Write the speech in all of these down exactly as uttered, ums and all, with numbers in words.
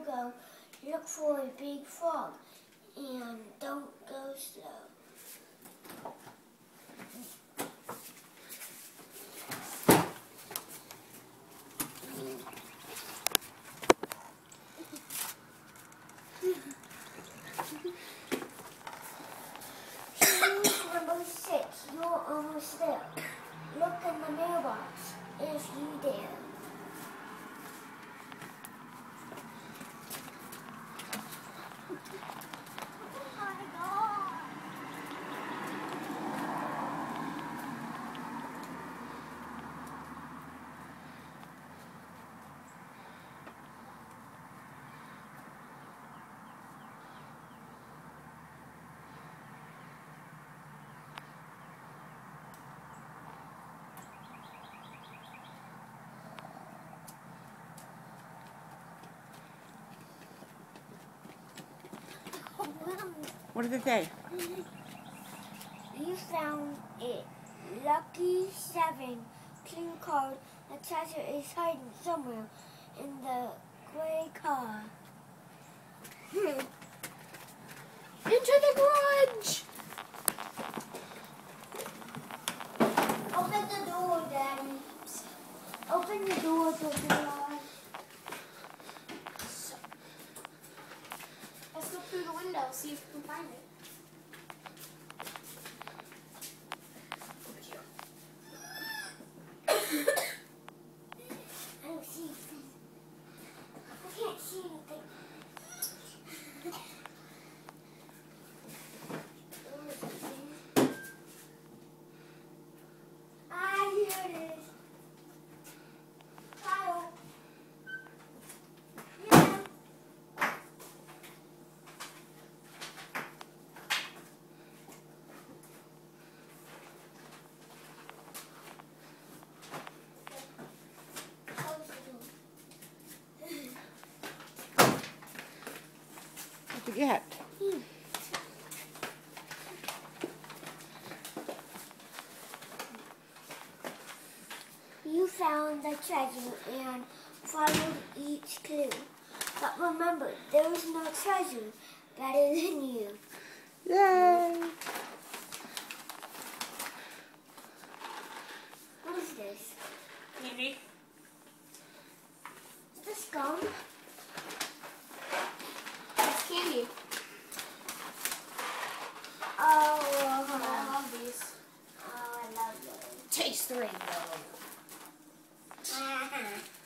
go look for a big frog and don't go slow. Number six, you're almost there. Look in the mailbox if you dare. Oh my God! What did it say? You found it. Lucky seven. Clean card. The treasure is hiding somewhere in the gray car. Hmm. Into the garage! Open the door, Daddy. Open the door to the garage. Let's look through the window, see if we can find it. Over here. I don't see anything. I can't see anything. Ah, here it is. Kyle. Yeah. What'd you get? Hmm. You found the treasure and followed each clue. But remember, there is no treasure better than you. Yay! What is this? Candy. Is this gum? It's candy. Oh, I love these. oh, I love those. Taste the rainbow. Uh-huh.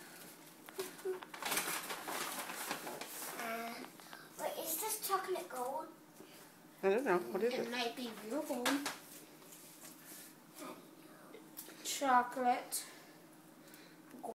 uh, wait, is this chocolate gold? I don't know. What is It it? might be real gold. Chocolate.